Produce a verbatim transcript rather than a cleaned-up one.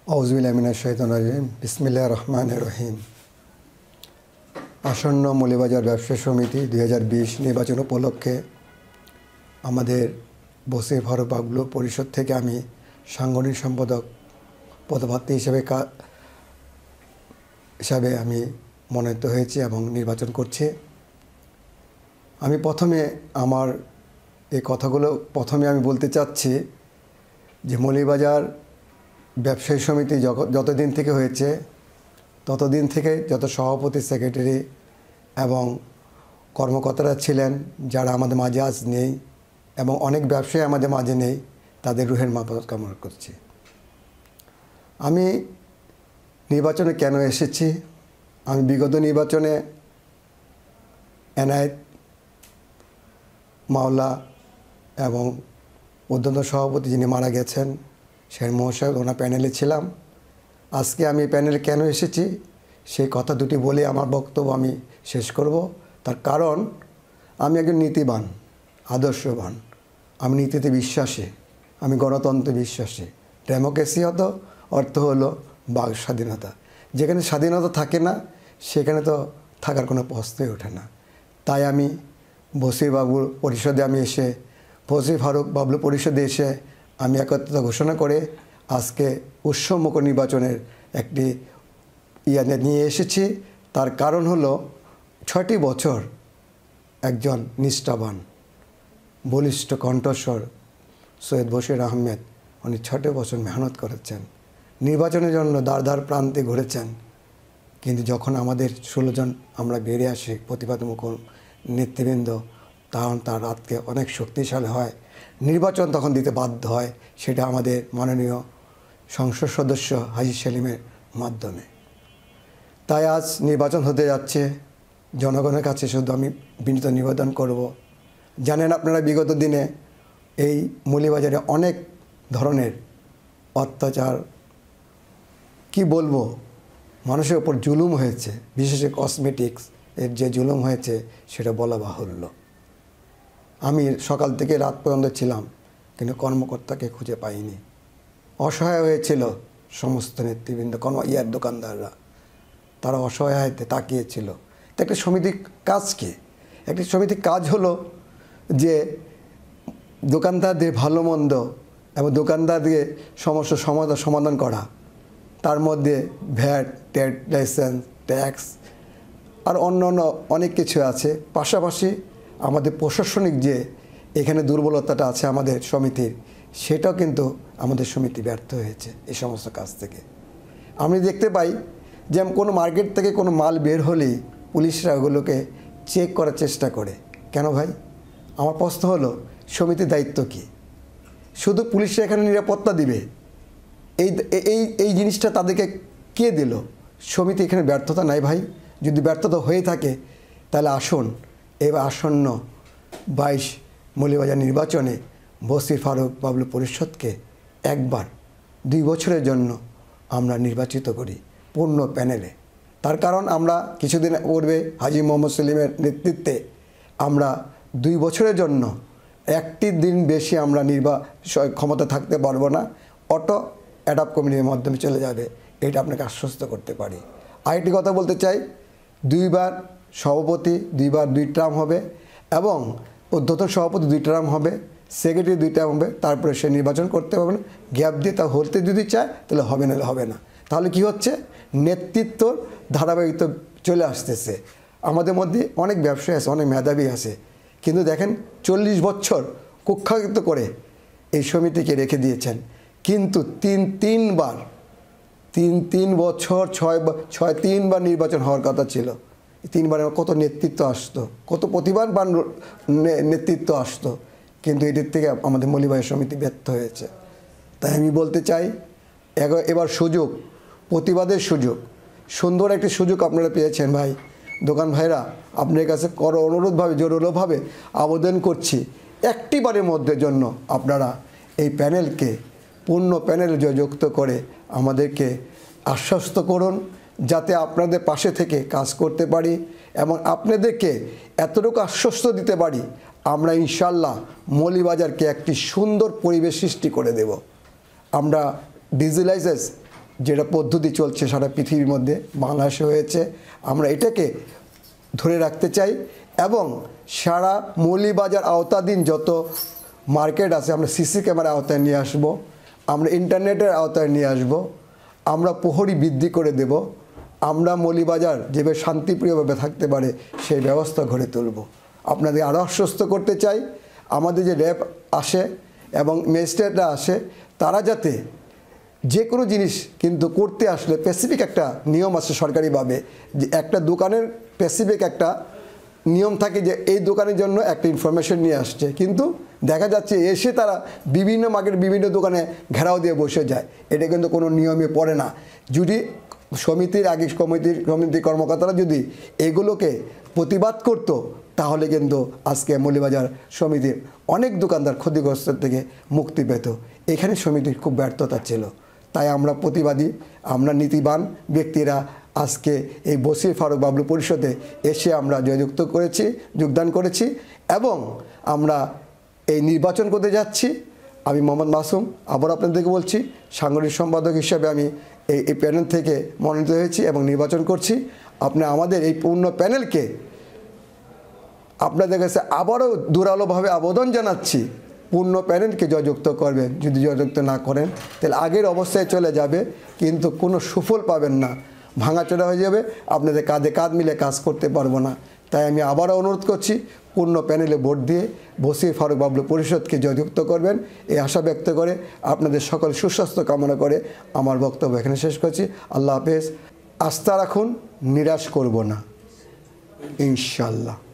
আউযুবিল্লাহি মিনাশ শাইতানির রাজিম বিসমিল্লাহির রহমানির রহিম। আসন্ন মৌলভীবাজার ব্যবসায়ী সমিতি দুই হাজার বিশ নির্বাচন উপলক্ষে আমাদের বসি ফারুক বাবলু পরিষদ থেকে আমি সাংগঠনিক সম্পাদক পদপ্রার্থী হিসেবে হিসাবে আমি মনোনীত হয়েছি এবং নির্বাচন করছি। আমি প্রথমে আমার এই কথাগুলো প্রথমে আমি বলতে চাচ্ছি যে মৌলভীবাজার ব্যবসায়ী সমিতি যতদিন থেকে হয়েছে ততদিন থেকে যত সভাপতি সেক্রেটারি এবং কর্মকর্তারা ছিলেন যারা আমাদের মাঝে আজ নেই এবং অনেক ব্যবসায়ী আমাদের মাঝে নেই, তাদের রুহের মাগফিরাত কামনা করছি। আমি নির্বাচনে কেন এসেছি? আমি বিগত নির্বাচনে এনায়েত মাওলা এবং উদ্যন্ত সভাপতি যিনি মারা গেছেন শের মহাশয় ওনার প্যানেলে ছিলাম। আজকে আমি এই প্যানেলে কেন এসেছি সেই কথা দুটি বলে আমার বক্তব্য আমি শেষ করব। তার কারণ আমি একজন নীতিবান, আদর্শবান, আমি নীতিতে বিশ্বাসী, আমি গণতন্ত্রে বিশ্বাসী। ডেমোক্রেসি হতো অর্থ হলো বাক স্বাধীনতা। যেখানে স্বাধীনতা থাকে না সেখানে তো থাকার কোনো প্রশ্নই ওঠে না। তাই আমি বসি বাবুর পরিষদে আমি এসে বসি ফারুক বাবলু পরিষদে এসে আমি একত্রতা ঘোষণা করে আজকে উৎসবমুখ নির্বাচনের একটি ইয়ে নিয়ে এসেছি। তার কারণ হলো ছয়টি বছর একজন নিষ্ঠাবান বলিষ্ঠ কণ্ঠস্বর সৈয়দ বশির আহমেদ উনি ছয়টি বছর মেহনত করেছেন, নির্বাচনের জন্য দ্বার দ্বার প্রান্তে ঘুরেছেন। কিন্তু যখন আমাদের ষোলো জন আমরা বেরিয়ে আসি প্রতিবাদমুখ নেতৃবৃন্দ, তখন তার রাতকে অনেক শক্তিশালী হয়, নির্বাচন তখন দিতে বাধ্য হয়। সেটা আমাদের মাননীয় সংসদ সদস্য হাজী সেলিমের মাধ্যমে। তাই আজ নির্বাচন হতে যাচ্ছে। জনগণের কাছে শুধু আমি বিনীত নিবেদন করব, জানেন আপনারা বিগত দিনে এই মৌলভীবাজারে অনেক ধরনের অত্যাচার, কি বলবো, মানুষের ওপর জুলুম হয়েছে, বিশেষ কসমেটিক্স এর যে জুলুম হয়েছে সেটা বলা বাহুল্য। আমি সকাল থেকে রাত পর্যন্ত ছিলাম কিন্তু কর্মকর্তাকে খুঁজে পাইনি। অসহায় হয়েছিল সমস্ত নেতৃবৃন্দ, কর্ম ইয়ার দোকানদাররা, তারা অসহায়তে তাকিয়েছিল। তো একটা সমিতির কাজ কি? একটি সমিতির কাজ হলো যে দোকানদারদের ভালো মন্দ এবং দোকানদারদের সমস্যা সমাধান সমাধান করা, তার মধ্যে ভ্যাট, ট্যাট, লাইসেন্স, ট্যাক্স আর অন্য অন্য অনেক কিছু আছে। পাশাপাশি আমাদের প্রশাসনিক যে এখানে দুর্বলতাটা আছে আমাদের সমিতির, সেটাও কিন্তু আমাদের সমিতি ব্যর্থ হয়েছে এই সমস্ত কাজ থেকে। আমি দেখতে পাই যে কোনো মার্কেট থেকে কোনো মাল বের হলেই পুলিশরা ওগুলোকে চেক করার চেষ্টা করে। কেন ভাই? আমার প্রশ্ন হলো সমিতির দায়িত্ব কী? শুধু পুলিশরা এখানে নিরাপত্তা দিবে, এই এই এই জিনিসটা তাদেরকে কে দিল? সমিতি এখানে ব্যর্থতা নাই ভাই। যদি ব্যর্থতা হয়ে থাকে তাহলে আসুন এবার আসন্ন বাইশ মৌলভীবাজার নির্বাচনে বসি ফারুক বাবলু পরিষদকে একবার দুই বছরের জন্য আমরা নির্বাচিত করি পূর্ণ প্যানেলে। তার কারণ আমরা কিছুদিন পূর্বে হাজী মোহাম্মদ সেলিমের নেতৃত্বে আমরা দুই বছরের জন্য একটি দিন বেশি আমরা নির্বা ক্ষমতা থাকতে পারবো না, অটো অ্যাডাপ্ট কমিটির মাধ্যমে চলে যাবে, এটা আপনাকে আশ্বস্ত করতে পারি। আরেকটি কথা বলতে চাই, দুইবার সভাপতি দুইবার দুই টার্ম হবে এবং উদ্ধত সভাপতি দুই টার্ম হবে, সেক্রেটারি দুই টার্ম হবে, তারপরে সে নির্বাচন করতে পারবে না। গ্যাপ দিয়ে তা হতে যদি চায় তাহলে হবে না, হবে না। তাহলে কি হচ্ছে? নেতৃত্বর ধারাবাহিকতা চলে আসতেছে। আমাদের মধ্যে অনেক ব্যবসায়ী আছে, অনেক মেধাবী আছে, কিন্তু দেখেন চল্লিশ বছর কুখ্যাত করে এই সমিতিকে রেখে দিয়েছেন। কিন্তু তিন তিনবার তিন তিন বছর ছয় ছয় তিনবার নির্বাচন হওয়ার কথা ছিল। তিনবারে কত নেতৃত্ব আসতো, কত প্রতিভাবান নেতৃত্ব আসতো, কিন্তু এটির থেকে আমাদের মৌলভীবাজার সমিতি ব্যর্থ হয়েছে। তাই আমি বলতে চাই এবার সুযোগ, প্রতিবাদের সুযোগ, সুন্দর একটি সুযোগ আপনারা পেয়েছেন ভাই। দোকান ভাইরা আপনার কাছে কর অনুরোধভাবে জোরালোভাবে আবেদন করছি, একটি বারের মধ্যে জন্য আপনারা এই প্যানেলকে পূর্ণ প্যানেল যুক্ত করে আমাদেরকে আশ্বস্ত করুন, যাতে আপনাদের পাশে থেকে কাজ করতে পারি এবং আপনাদেরকে এতটুকু আশ্বস্ত দিতে পারি আমরা ইনশাল্লাহ মৌলভীবাজারকে একটি সুন্দর পরিবেশ সৃষ্টি করে দেব। আমরা ডিজিটালাইজেস যেটা পদ্ধতি চলছে সারা পৃথিবীর মধ্যে বাংলাদেশে হয়েছে, আমরা এটাকে ধরে রাখতে চাই এবং সারা মৌলভীবাজার আওতাধীন যত মার্কেট আছে আমরা সিসি ক্যামেরার আওতায় নিয়ে আসব, আমরা ইন্টারনেটের আওতায় নিয়ে আসব, আমরা প্রহরী বৃদ্ধি করে দেব, আমরা মৌলভীবাজার যেভাবে শান্তিপ্রিয়ভাবে থাকতে পারে সেই ব্যবস্থা গড়ে তুলব। আপনাদের আরও আশ্বস্ত করতে চাই, আমাদের যে র্যাব আসে এবং ম্যাজিস্ট্রেটরা আসে তারা যাতে যে কোনো জিনিস কিন্তু করতে আসলে স্পেসিফিক একটা নিয়ম আছে সরকারিভাবে, যে একটা দোকানের স্পেসিফিক একটা নিয়ম থাকে যে এই দোকানের জন্য একটা ইনফরমেশন নিয়ে আসছে, কিন্তু দেখা যাচ্ছে এসে তারা বিভিন্ন মার্কেট বিভিন্ন দোকানে ঘেরাও দিয়ে বসে যায়। এটা কিন্তু কোনো নিয়মে পড়ে না। যদি সমিতির আগে কমিটির সমিতির কর্মকর্তারা যদি এগুলোকে প্রতিবাদ করতো তাহলে কিন্তু আজকে মৌলভীবাজার সমিতির অনেক দোকানদার ক্ষতিগ্রস্ত থেকে মুক্তি পেত। এখানে সমিতির খুব ব্যর্থতা ছিল, তাই আমরা প্রতিবাদী, আমরা নীতিবান ব্যক্তিরা আজকে এই বসির ফারুক বাবলু পরিষদে এসে আমরা জয়যুক্ত করেছি, যোগদান করেছি এবং আমরা এই নির্বাচন করতে যাচ্ছি। আমি মোহাম্মদ মাসুম আবার আপনাদেরকে বলছি, সাংগঠনিক সম্পাদক হিসেবে আমি এই এই প্যানেল থেকে মনোনীত হয়েছি এবং নির্বাচন করছি। আপনি আমাদের এই পূর্ণ প্যানেলকে আপনাদের কাছে আবারও জোরালোভাবে আবেদন জানাচ্ছি, পূর্ণ প্যানেলকে জয়যুক্ত করবেন। যদি জয়যুক্ত না করেন তাহলে আগের অবস্থায় চলে যাবে, কিন্তু কোনো সুফল পাবেন না, ভাঙাচোরা হয়ে যাবে, আপনাদের কাঁধে কাঁধ মিলে কাজ করতে পারবো না। তাই আমি আবারও অনুরোধ করছি, পূর্ণ প্যানেলে ভোট দিয়ে বসির ফারুক বাবলু পরিষদকে জয়যুক্ত করবেন এই আশা ব্যক্ত করে আপনাদের সকল সুস্বাস্থ্য কামনা করে আমার বক্তব্য এখানে শেষ করছি। আল্লাহ হাফেজ। আস্থা রাখুন, নিরাশ করব না, ইনশাল্লাহ।